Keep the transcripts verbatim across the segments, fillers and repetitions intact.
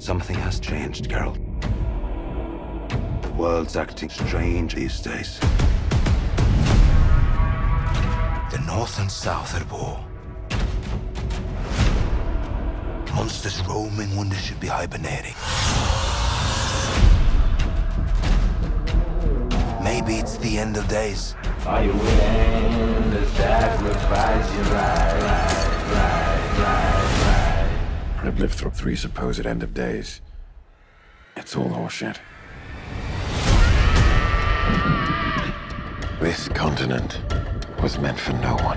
Something has changed, Geralt. The world's acting strange these days. The North and South at war. Monsters roaming when they should be hibernating. Maybe it's the end of days. Are you willing to sacrifice your right, right, right, right, right? I've lived through three supposed end of days. It's all horseshit. This continent was meant for no one.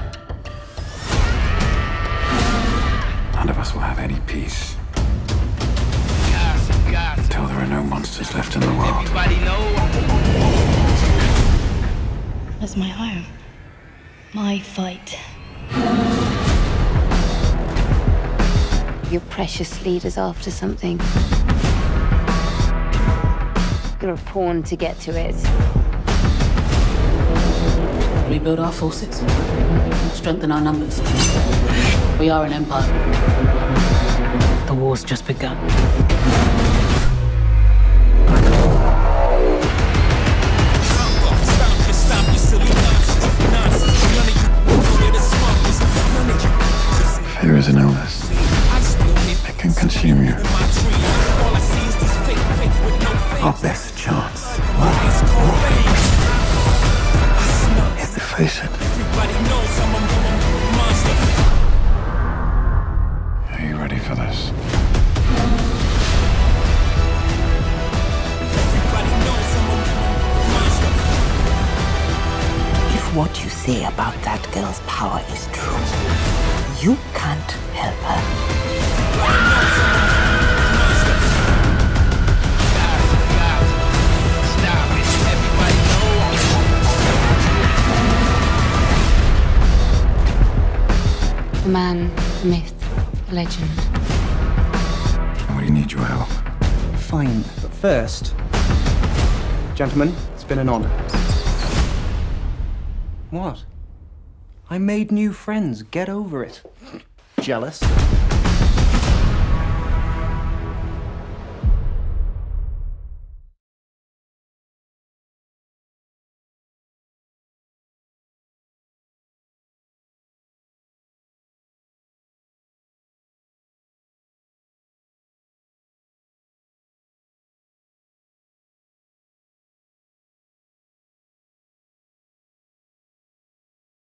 None of us will have any peace until there are no monsters left in the world. Everybody know. That's my home. My fight. Your precious leader's after something. You're a pawn to get to it. Rebuild our forces. Strengthen our numbers. We are an empire. The war's just begun. Fear is an illness. It can consume you. Our best chance is to face it. Are you ready for this? If what you say about that girl's power is true, you can't help her. The man, the myth, the legend. And we need your help. Fine, but first... Gentlemen, it's been an honor. What? I made new friends. Get over it. Jealous?